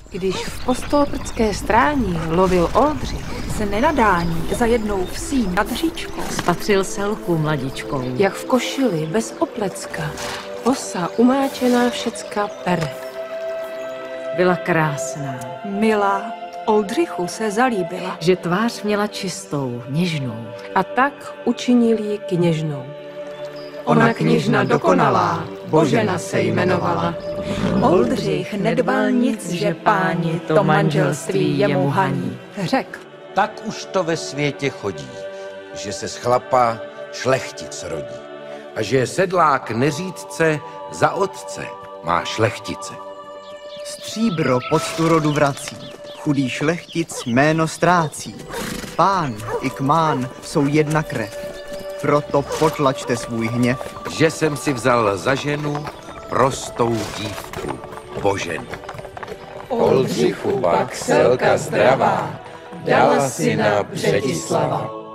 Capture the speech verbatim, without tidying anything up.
Když v postolprcké strání lovil Oldřich, se nenadání za jednou vsí nad říčkou spatřil selku mladičkou, jak v košili bez oplecka, osa umáčená všecka pere. byla krásná, milá, Oldřichu se zalíbila. že tvář měla čistou, něžnou. A tak učinil ji kněžnou. Ona kněžna dokonalá, Božena se jmenovala. Oldřich nedbal nic, že páni to manželství jemu haní. Řek, Tak už to ve světě chodí, že se z chlapa šlechtic rodí. A že sedlák neřídce za otce má šlechtice. Stříbro poctu rodu vrací, chudý šlechtic jméno ztrácí. Pán i kmán jsou jedna krev, proto potlačte svůj hněv. Že jsem si vzal za ženu prostou dívku Boženu. Oldřichu pak selka zdravá dala syna Břetislava.